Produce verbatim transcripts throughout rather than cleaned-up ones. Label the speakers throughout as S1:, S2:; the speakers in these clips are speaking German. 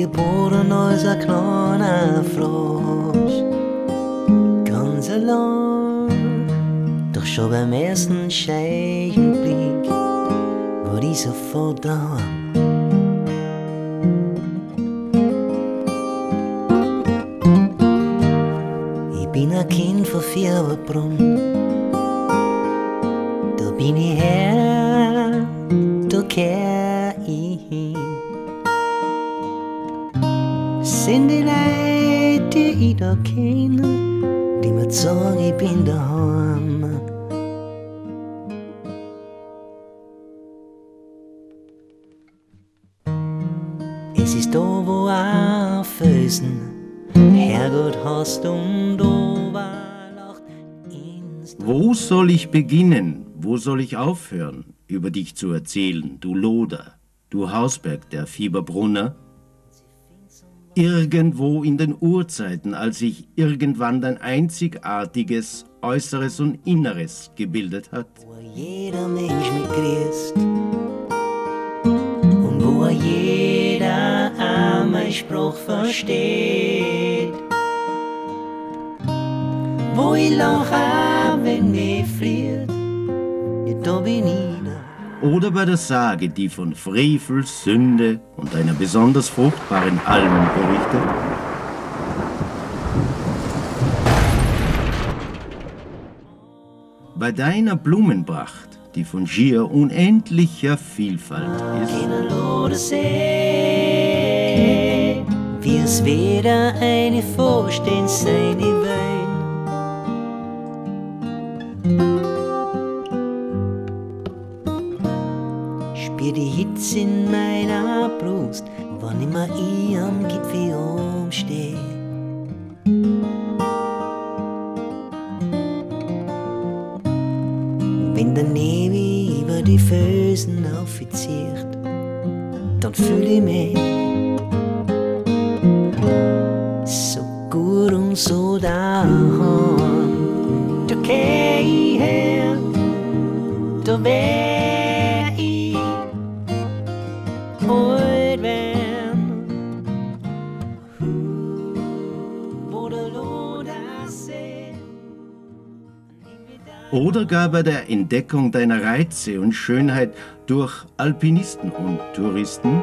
S1: geboren als ein kleiner Frosch, ganz allein. Doch schon beim ersten Scheichenblick war ich sofort daheim. Ich bin ein Kind von Fieberbrunn, da bin ich her, da kehr ich hin. Sind die Leute, die ich da kenne, die mir sagen, ich bin daheim. Es ist da, wo ein Felsen Herrgott hast und Oberlacht ins...
S2: Wo soll ich beginnen? Wo soll ich aufhören, über dich zu erzählen, du Loder, du Hausberg der Fieberbrunner? Irgendwo in den Urzeiten, als sich irgendwann dein einzigartiges Äußeres und Inneres gebildet hat.
S1: Wo jeder Mensch mitgrüßt und wo jeder auch mein Spruch versteht. Wo ich lache, wenn mich friert, ja, da bin ich da.
S2: Oder bei der Sage, die von Frevel, Sünde und einer besonders fruchtbaren Alm berichtet. Bei deiner Blumenpracht, die von schier unendlicher Vielfalt ist.
S1: Wie es weder eine vorstehen seine Wein. Spür die Hitze in meiner Brust, wann immer ich am Gipfel umsteh. Wenn der Nebel über die Felsen aufzieht, dann fühl ich mich so gut und so daheim. Da geh ich her, da wär ich alt werden, wo der Lodersee.
S2: Oder gar bei der Entdeckung deiner Reize und Schönheit durch Alpinisten und Touristen.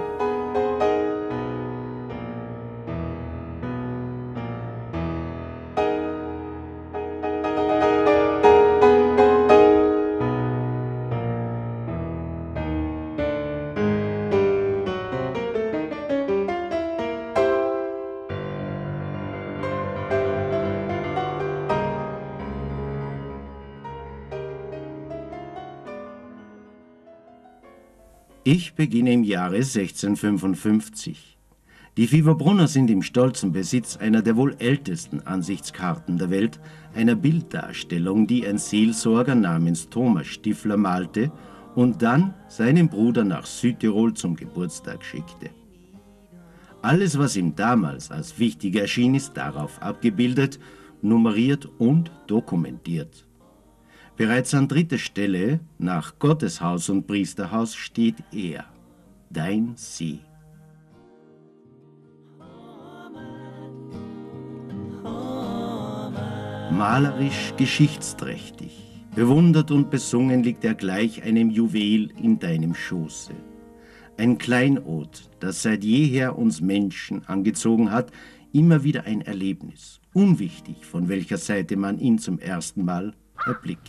S2: Ich beginne im Jahre sechzehnhundertfünfundfünfzig. Die Fieberbrunner sind im stolzen Besitz einer der wohl ältesten Ansichtskarten der Welt, einer Bilddarstellung, die ein Seelsorger namens Thomas Stiffler malte und dann seinem Bruder nach Südtirol zum Geburtstag schickte. Alles, was ihm damals als wichtig erschien, ist darauf abgebildet, nummeriert und dokumentiert. Bereits an dritter Stelle, nach Gotteshaus und Priesterhaus, steht er, dein See. Malerisch geschichtsträchtig, bewundert und besungen liegt er gleich einem Juwel in deinem Schoße. Ein Kleinod, das seit jeher uns Menschen angezogen hat, immer wieder ein Erlebnis, unwichtig, von welcher Seite man ihn zum ersten Mal erblickt.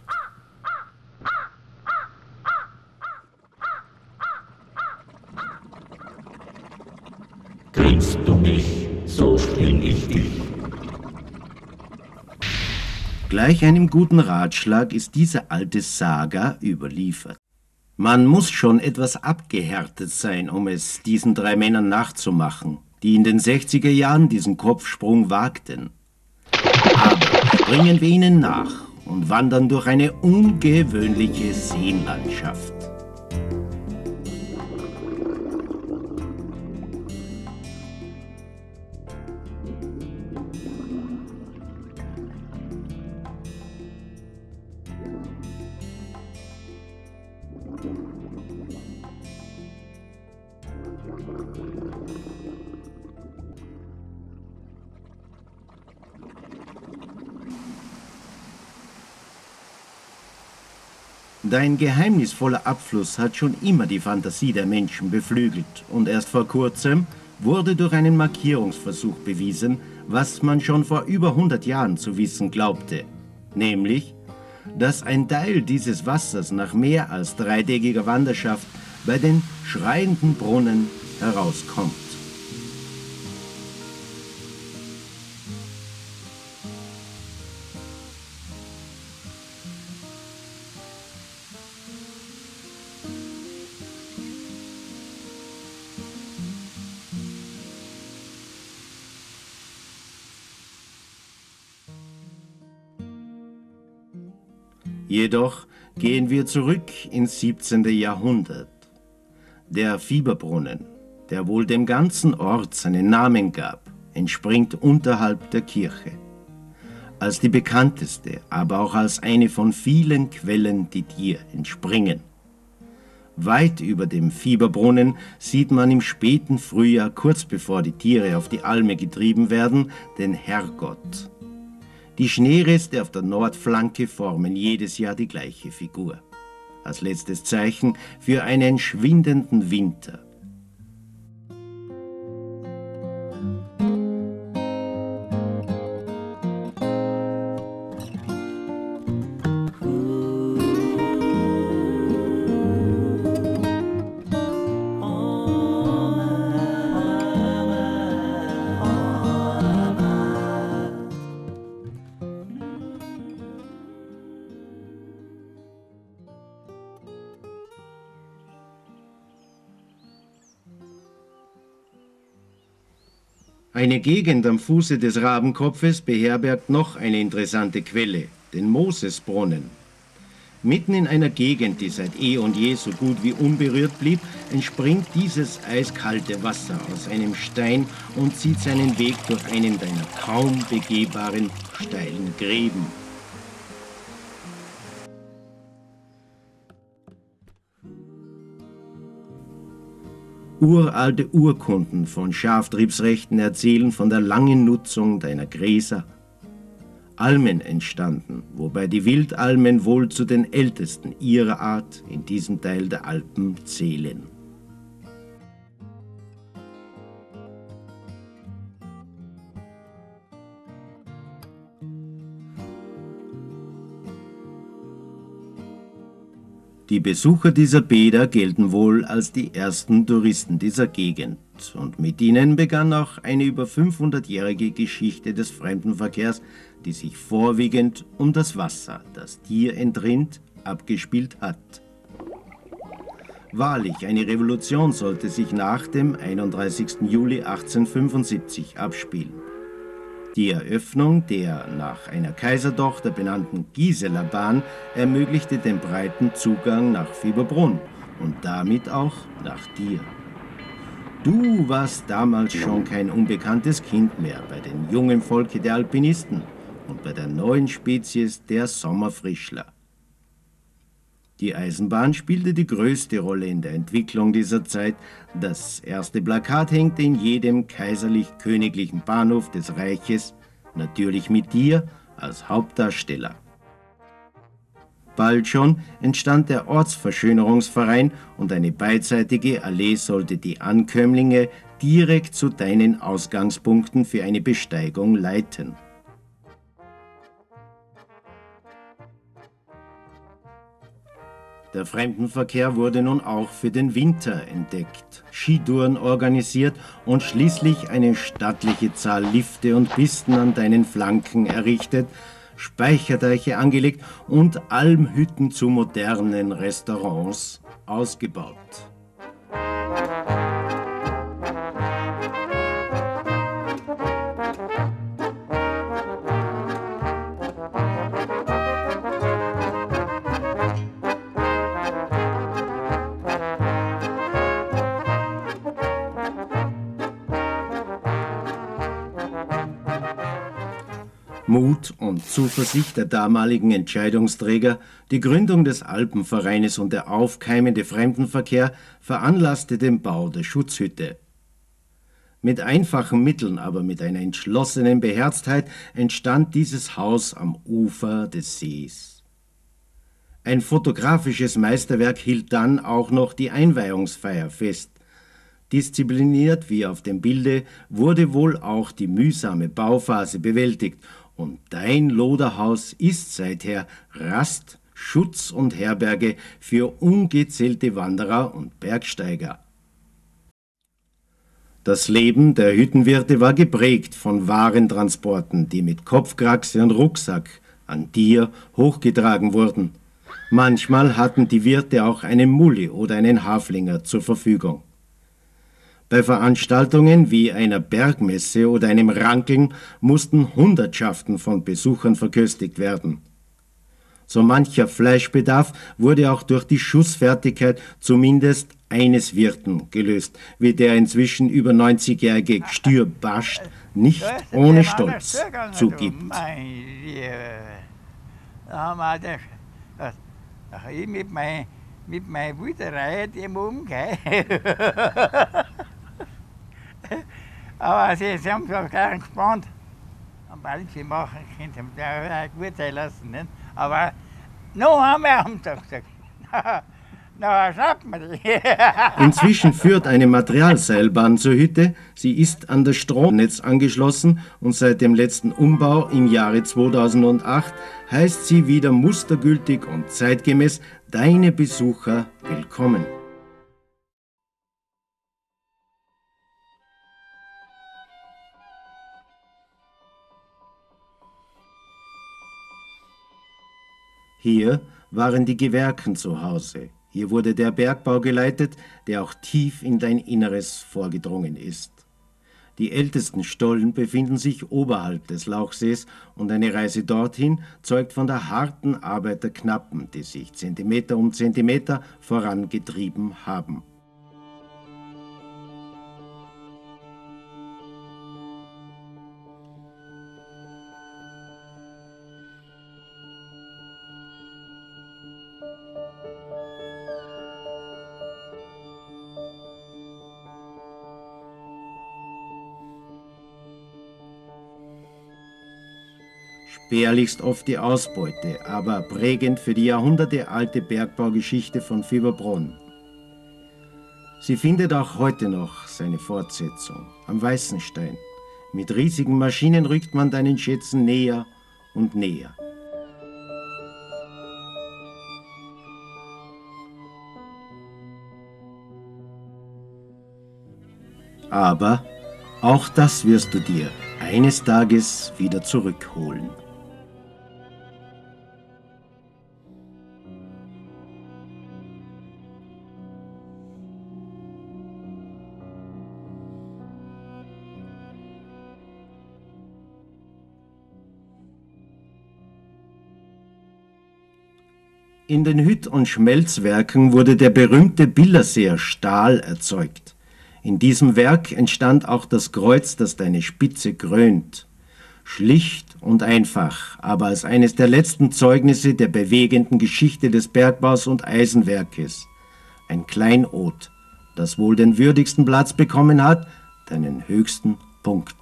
S3: Kennst du mich, so kenn ich dich.
S2: Gleich einem guten Ratschlag ist diese alte Saga überliefert. Man muss schon etwas abgehärtet sein, um es diesen drei Männern nachzumachen, die in den sechziger Jahren diesen Kopfsprung wagten. Aber springen wir ihnen nach und wandern durch eine ungewöhnliche Seenlandschaft. Dein geheimnisvoller Abfluss hat schon immer die Fantasie der Menschen beflügelt und erst vor kurzem wurde durch einen Markierungsversuch bewiesen, was man schon vor über hundert Jahren zu wissen glaubte, nämlich, dass ein Teil dieses Wassers nach mehr als dreitägiger Wanderschaft bei den schreienden Brunnen herauskommt. Jedoch gehen wir zurück ins siebzehnte. Jahrhundert. Der Fieberbrunnen, der wohl dem ganzen Ort seinen Namen gab, entspringt unterhalb der Kirche. Als die bekannteste, aber auch als eine von vielen Quellen, die dir entspringen. Weit über dem Fieberbrunnen sieht man im späten Frühjahr, kurz bevor die Tiere auf die Alme getrieben werden, den Herrgott. Die Schneereste auf der Nordflanke formen jedes Jahr die gleiche Figur. Als letztes Zeichen für einen schwindenden Winter. Eine Gegend am Fuße des Rabenkopfes beherbergt noch eine interessante Quelle, den Mosesbrunnen. Mitten in einer Gegend, die seit eh und je so gut wie unberührt blieb, entspringt dieses eiskalte Wasser aus einem Stein und zieht seinen Weg durch einen deiner kaum begehbaren, steilen Gräben. Uralte Urkunden von Schaftriebsrechten erzählen von der langen Nutzung deiner Gräser. Almen entstanden, wobei die Wildalmen wohl zu den ältesten ihrer Art in diesem Teil der Alpen zählen. Die Besucher dieser Bäder gelten wohl als die ersten Touristen dieser Gegend und mit ihnen begann auch eine über fünfhundertjährige Geschichte des Fremdenverkehrs, die sich vorwiegend um das Wasser, das dir entrinnt, abgespielt hat. Wahrlich, eine Revolution sollte sich nach dem einunddreißigsten Juli achtzehnhundertfünfundsiebzig abspielen. Die Eröffnung der nach einer Kaisertochter benannten Giseler Bahn ermöglichte den breiten Zugang nach Fieberbrunn und damit auch nach dir. Du warst damals schon kein unbekanntes Kind mehr bei dem jungen Volke der Alpinisten und bei der neuen Spezies der Sommerfrischler. Die Eisenbahn spielte die größte Rolle in der Entwicklung dieser Zeit. Das erste Plakat hängte in jedem kaiserlich-königlichen Bahnhof des Reiches, natürlich mit dir als Hauptdarsteller. Bald schon entstand der Ortsverschönerungsverein und eine beidseitige Allee sollte die Ankömmlinge direkt zu deinen Ausgangspunkten für eine Besteigung leiten. Der Fremdenverkehr wurde nun auch für den Winter entdeckt, Skitouren organisiert und schließlich eine stattliche Zahl Lifte und Pisten an deinen Flanken errichtet, Speicherteiche angelegt und Almhütten zu modernen Restaurants ausgebaut. Mut und Zuversicht der damaligen Entscheidungsträger, die Gründung des Alpenvereines und der aufkeimende Fremdenverkehr veranlasste den Bau der Schutzhütte. Mit einfachen Mitteln, aber mit einer entschlossenen Beherztheit entstand dieses Haus am Ufer des Sees. Ein fotografisches Meisterwerk hielt dann auch noch die Einweihungsfeier fest. Diszipliniert wie auf dem Bilde wurde wohl auch die mühsame Bauphase bewältigt und dein Loderhaus ist seither Rast, Schutz und Herberge für ungezählte Wanderer und Bergsteiger. Das Leben der Hüttenwirte war geprägt von Warentransporten, die mit Kopfkraxe und Rucksack an dir hochgetragen wurden. Manchmal hatten die Wirte auch einen Mulli oder einen Haflinger zur Verfügung. Bei Veranstaltungen wie einer Bergmesse oder einem Rankeln mussten Hundertschaften von Besuchern verköstigt werden. So mancher Fleischbedarf wurde auch durch die Schussfertigkeit zumindest eines Wirten gelöst, wie der inzwischen über neunzigjährige Gstür Bascht nicht ohne Stolz zugibt.
S4: Ich mit meiner mit mein Wilderei dem umgehe. Aber sie, sie haben sich gleich gespannt. Am Ballchen machen könnte man da gut sein lassen. Nicht? Aber noch einmal haben sie gesagt. Na, schafft man die.
S2: Inzwischen führt eine Materialseilbahn zur Hütte. Sie ist an das Stromnetz angeschlossen und seit dem letzten Umbau im Jahre zweitausendacht heißt sie wieder mustergültig und zeitgemäß deine Besucher willkommen. Hier waren die Gewerken zu Hause. Hier wurde der Bergbau geleitet, der auch tief in dein Inneres vorgedrungen ist. Die ältesten Stollen befinden sich oberhalb des Lauchsees und eine Reise dorthin zeugt von der harten Arbeit der Knappen, die sich Zentimeter um Zentimeter vorangetrieben haben. Spärlichst oft die Ausbeute, aber prägend für die jahrhundertealte Bergbaugeschichte von Fieberbrunn. Sie findet auch heute noch seine Fortsetzung am Weißenstein. Mit riesigen Maschinen rückt man deinen Schätzen näher und näher. Aber auch das wirst du dir eines Tages wieder zurückholen. In den Hütt- und Schmelzwerken wurde der berühmte Billerseer Stahl erzeugt. In diesem Werk entstand auch das Kreuz, das deine Spitze krönt. Schlicht und einfach, aber als eines der letzten Zeugnisse der bewegenden Geschichte des Bergbaus und Eisenwerkes. Ein Kleinod, das wohl den würdigsten Platz bekommen hat, deinen höchsten Punkt.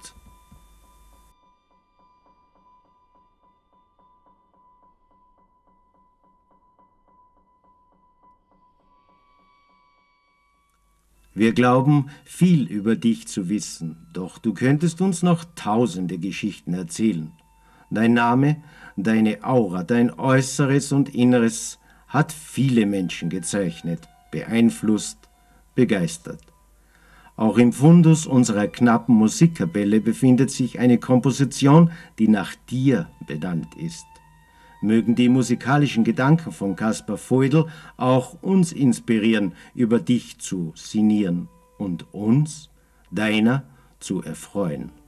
S2: Wir glauben, viel über dich zu wissen, doch du könntest uns noch tausende Geschichten erzählen. Dein Name, deine Aura, dein Äußeres und Inneres hat viele Menschen gezeichnet, beeinflusst, begeistert. Auch im Fundus unserer knappen Musikkapelle befindet sich eine Komposition, die nach dir benannt ist. Mögen die musikalischen Gedanken von Caspar Voidl auch uns inspirieren, über dich zu sinnieren und uns, deiner, zu erfreuen.